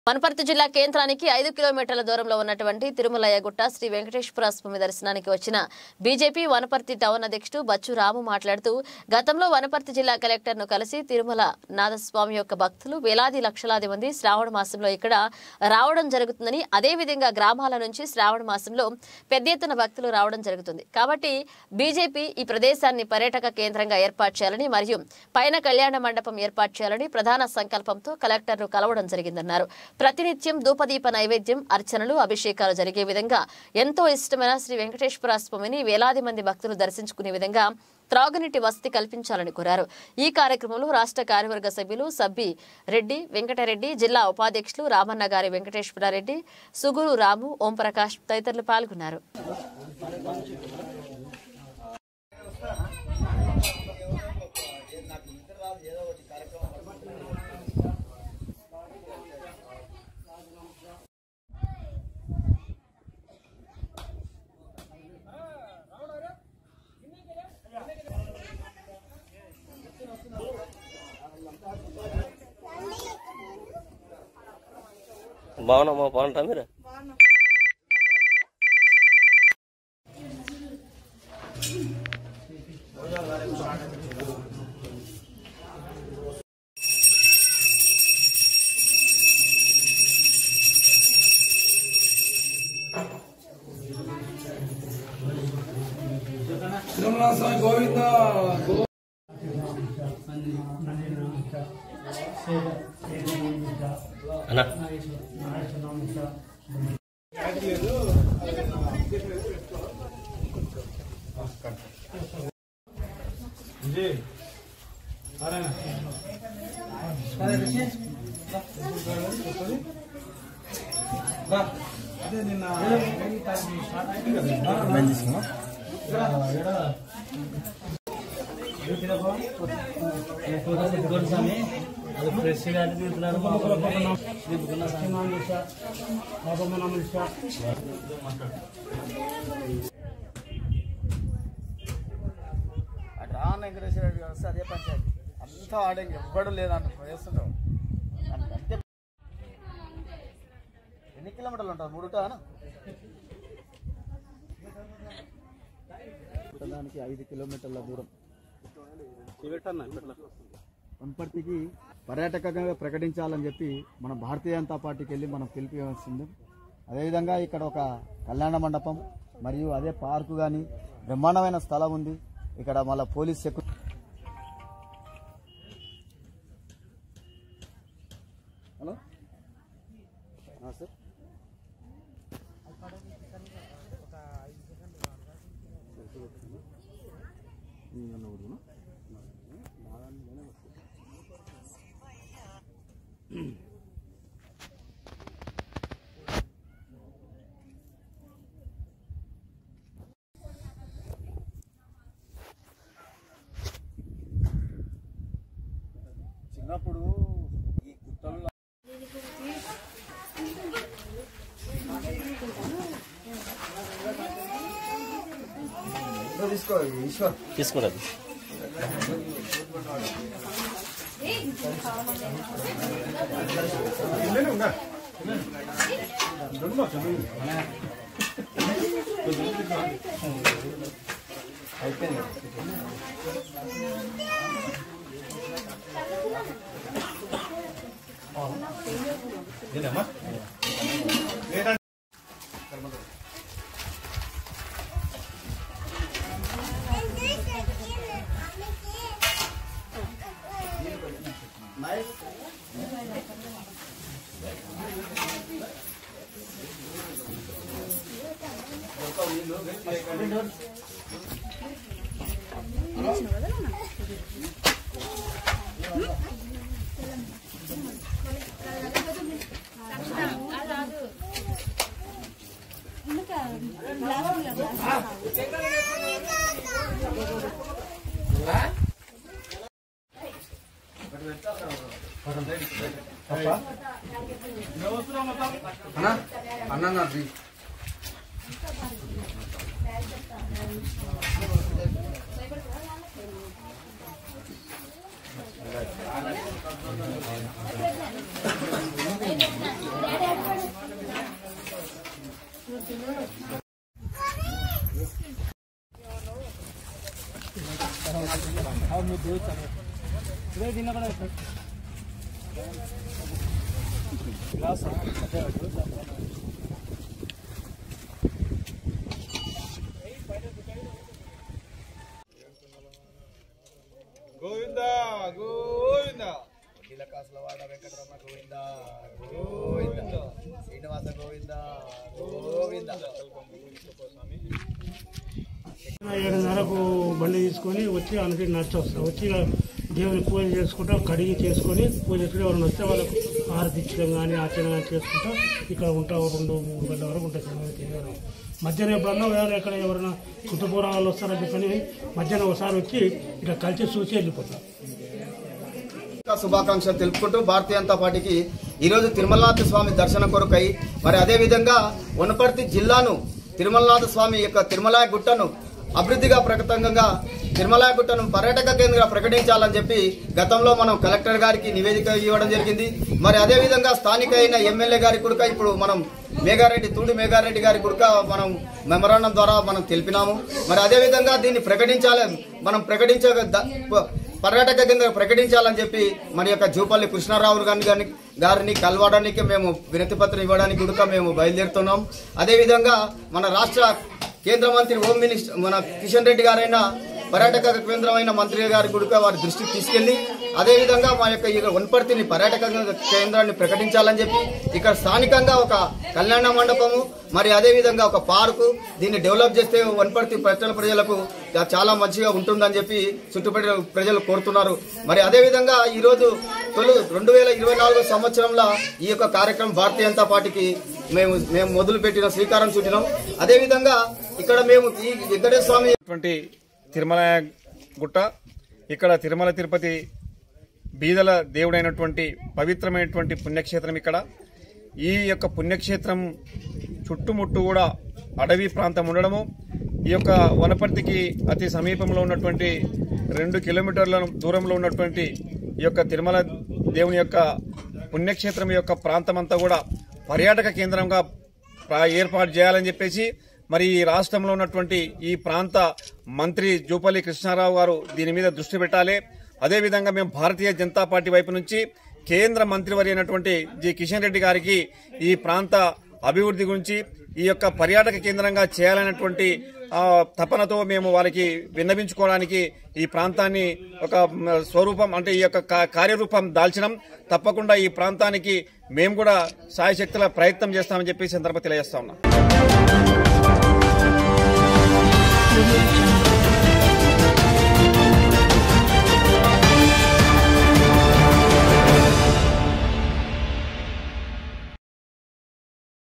వనపర్తి జిల్లా కేంద్రానికి 5 కిలోమీటర్ల దూరంలో ఉన్నటువంటి తిరుమలయ్యగుట్ట శ్రీ వెంకటేశ్వర స్వామి దర్శనానికి వచ్చిన బీజేపీ వనపర్తి టౌన్ అధ్యక్షుడు బచ్చు రాము మాట్లాడుతూ గతంలో వనపర్తి జిల్లా కలెక్టర్ను కలిసి తిరుమల నాథస్వామి యొక్క భక్తులు వేలాది లక్షలాది మంది శ్రావణ మాసంలో ఇక్కడ రావడం జరుగుతుందని అదే విధంగా గ్రామాల నుంచి శ్రావణ మాసంలో పెద్ద ఎత్తున భక్తులు రావడం జరుగుతుంది కాబట్టి బీజేపీ ఈ ప్రదేశాన్ని పర్యాటక కేంద్రంగా ఏర్పాటు చేయాలని మరియు పైన కళ్యాణ మండపం ఏర్పాటు చేయాలని ప్రధాన సంకల్పంతో కలెక్టర్ను కలవడం జరిగిందన్నారు. ప్రతినిత్యం ధూపదీప నైవేద్యం అర్చనలు అభిషేకాలు జరిగే విధంగా ఎంతో ఇష్టమైన శ్రీ వెంకటేశ్వర స్వామిని వేలాది మంది భక్తులు దర్శించుకునే విధంగా త్రాగునీటి వసతి కల్పించాలని కోరారు. ఈ కార్యక్రమంలో రాష్ట్ర కార్యవర్గ సభ్యులు సబ్బి రెడ్డి వెంకటరెడ్డి, జిల్లా ఉపాధ్యక్షులు రామన్న గారి వెంకటేశ్వరరెడ్డి, సుగురు రాము, ఓంప్రకాష్ తదితరులు పాల్గొన్నారు. బాగున్నామా? బాగుంటా మీరు? గోవింద అన్నా అదే నిన్న వెంకటేశ్వర రెడ్డి వస్తే అదే పంచాయతీ అంతా ఆడే ఎవ్వడం లేదంట వేస్తుంటాం. అంతే ఎన్ని కిలోమీటర్లు ఉంటారు? 3 దానికి 5 కిలోమీటర్ల దూరం వనపర్తికి పర్యాటకంగా ప్రకటించాలని చెప్పి మన భారతీయ జనతా పార్టీకి వెళ్ళి మనం పిలిపిస్తుంది. అదేవిధంగా ఇక్కడ ఒక కళ్యాణ మండపం మరియు అదే పార్కు కానీ బ్రహ్మాండమైన స్థలం ఉంది. ఇక్కడ మళ్ళీ పోలీస్ సెక్యూరిటీ. హలో సార్, చిన్నప్పుడు ఈ గుట్టల్లో తీసుకో ఈశ్వర్ తీసుకున్నది అయిపోయింది. అన్న గోవిందా గోవిందా కాసులవాడ వెంకటరమణ గోవింద గోవింద శ్రీనివాస గోవింద గోవింద 7:30కు బండి తీసుకొని వచ్చి అనుకి నచ్చొస్తాం. వచ్చి దేవుని పూజ చేసుకుంటాం, కడిగి చేసుకొని పూజ చేసుకుని ఎవరైనా వస్తే వాళ్ళకు హారతి ఇచ్చడం కానీ ఆచరణ కానీ చేసుకుంటాం. ఇక్కడ ఉంటాం 2-3 గంటల వరకు ఉంటాం. మధ్యాహ్నం ఎప్పుడన్నా వేరే ఎక్కడ ఎవరైనా చుట్టుపూరాలు వస్తారని చెప్పని మధ్యాహ్నం ఒకసారి వచ్చి ఇక్కడ కలిసి చూసి వెళ్ళిపోతాం. శుభాకాంక్షలు తెలుపుకుంటూ భారతీయ జనతా పార్టీకి ఈరోజు తిరుమలనాథ స్వామి దర్శనం కొరకై మరి అదేవిధంగా వనపర్తి జిల్లాను తిరుమలనాథ స్వామి యొక్క తిరుమల గుట్టను అభివృద్ధిగా ప్రకటంగా తిరుమల గుట్టను పర్యాటక కేంద్రంగా ప్రకటించాలని చెప్పి గతంలో మనం కలెక్టర్ గారికి నివేదిక ఇవ్వడం జరిగింది. మరి అదేవిధంగా స్థానిక అయిన ఎమ్మెల్యే గారి కూడా ఇప్పుడు మనం తూడి మేఘారెడ్డి గారి కూడా మనం మెమరాండం ద్వారా మనం తెలిపినాము. మరి అదేవిధంగా దీన్ని పర్యాటక కేంద్రం ప్రకటించాలని చెప్పి మన యొక్క జూపల్లి కృష్ణారావు గారిని కలవడానికి మేము వినతి పత్రం ఇవ్వడానికి కూడా మేము బయలుదేరుతున్నాం. అదేవిధంగా మన రాష్ట్ర కేంద్ర మంత్రి హోమ్ మినిస్టర్ మన కిషన్ రెడ్డి గారైన పర్యాటక కేంద్రమైన మంత్రి గారి కూడా వారి దృష్టికి తీసుకెళ్లి అదేవిధంగా మా యొక్క వనపర్తిని పర్యాటక కేంద్రాన్ని ప్రకటించాలని చెప్పి ఇక్కడ స్థానికంగా ఒక కళ్యాణ మండపము మరి అదేవిధంగా ఒక పార్కు దీన్ని డెవలప్ చేస్తే వనపర్తి ప్రజలకు చాలా మంచిగా ఉంటుందని చెప్పి చుట్టుపక్కల ప్రజలు కోరుతున్నారు. మరి అదేవిధంగా ఈరోజు 2024 సంవత్సరంలో ఈ యొక్క కార్యక్రమం భారతీయ జనతా పార్టీకి మేము మొదలుపెట్టిన శ్రీకారం చుట్టినాం. అదేవిధంగా ఇక్కడ మేము ఈ వెంకటేశ్వర స్వామి తిరుమల గుట్ట ఇక్కడ తిరుమల తిరుపతి బీదల దేవుడైనటువంటి పవిత్రమైనటువంటి పుణ్యక్షేత్రం. ఇక్కడ ఈ యొక్క పుణ్యక్షేత్రం చుట్టుముట్టు కూడా అడవి ప్రాంతం ఉండడము, ఈ యొక్క వనపర్తికి అతి సమీపంలో ఉన్నటువంటి 2 కిలోమీటర్ల దూరంలో ఉన్నటువంటి ఈ యొక్క తిరుమల దేవుని యొక్క పుణ్యక్షేత్రం యొక్క ప్రాంతమంతా కూడా పర్యాటక కేంద్రంగా ఏర్పాటు చేయాలని చెప్పేసి మరి ఈ రాష్ట్రంలో ఉన్నటువంటి ఈ ప్రాంత మంత్రి జూపల్లి కృష్ణారావు గారు దీని మీద దృష్టి పెట్టాలి. అదేవిధంగా మేము భారతీయ జనతా పార్టీ వైపు నుంచి కేంద్ర మంత్రివర్య అయినటువంటి జి కిషన్ రెడ్డి గారికి ఈ ప్రాంత అభివృద్ధి గురించి ఈ యొక్క పర్యాటక కేంద్రంగా చేయాలనేటువంటి తపనతో మేము వారికి విన్నవించుకోవడానికి ఈ ప్రాంతాన్ని ఒక స్వరూపం అంటే ఈ యొక్క కార్యరూపం దాల్చినాం. తప్పకుండా ఈ ప్రాంతానికి మేము కూడా సాయశక్తుల ప్రయత్నం చేస్తామని చెప్పి సందర్భంగా తెలియజేస్తా ఉన్నాం.